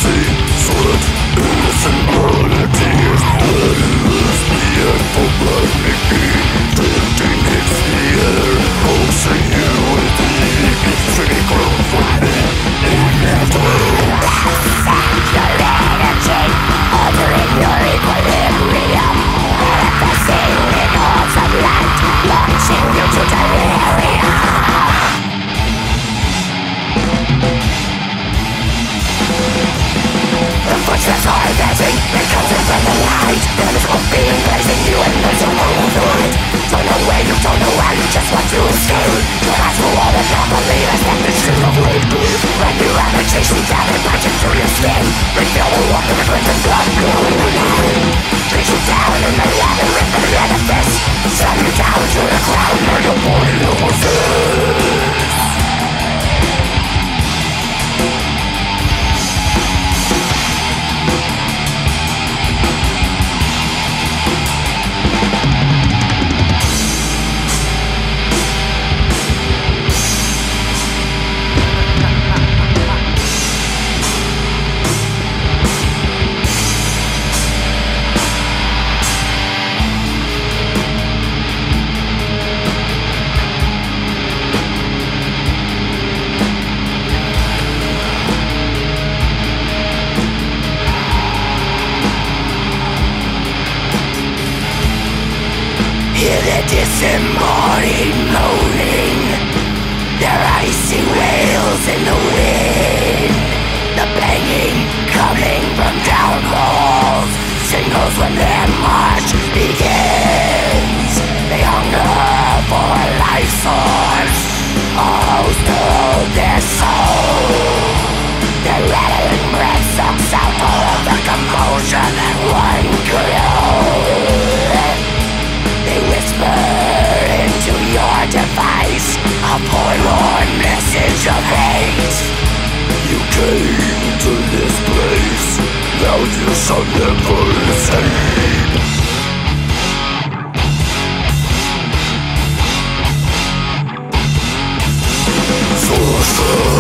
Disembodied moaning, their icy wails in the wind. The banging coming from down the halls signals when their march begins. They hunger for a life source, a host to hold their soul. Their rattling breath sucks out all of the composure that one could hold. They whisper into your device a forlorn message of hate. You came to this place, now you shall never escape. Sorcerer